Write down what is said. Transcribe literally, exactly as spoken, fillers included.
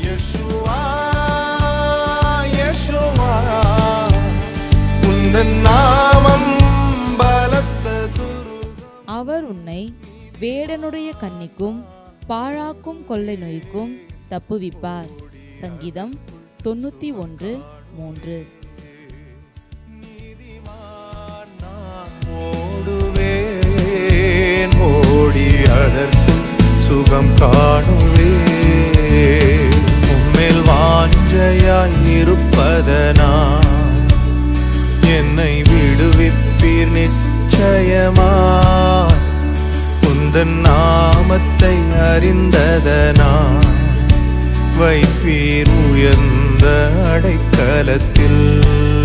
Yeshua Yeshua உந்தன் நாமம் பலத்த துருகம். அவர் உன்னை வேடனுடைய கண்ணிக்கும் பாழாக்கும் கொள்ளை நோய்க்கும் தப்புவிப்பார். சங்கீதம் தொண்ணூத்தி ஒன்று மூன்று. ஓடுவேன் ஓடி அதற்கு சுகம் காணுவே உம்மேல் வாஞ்சையாய் இருப்பதனா என்னை விடுவிப்பீர் நிச்சயமா உந்தன் நாமத்தை அறிந்ததனா வைப்பீர் உயர்ந்த அடைக்கலத்தில்.